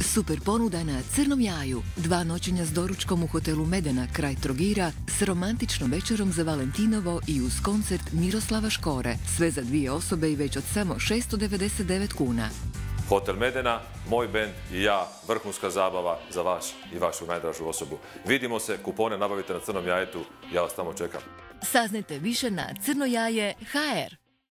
Super ponuda na Crnom jaju. 2 noćenja s doručkom u hotelu Medena kraj Trogira s romantičnom večerom za Valentinovo i uz koncert Miroslava Škore. Sve za 2 osobe i već od samo 699 kuna. Hotel Medena, moj bend i ja, vrhunska zabava za vas i vašu najdražu osobu. Vidimo se, kupone nabavite na Crnom jajetu, ja vas tamo čekam. Saznajte više na crnojaje.hr.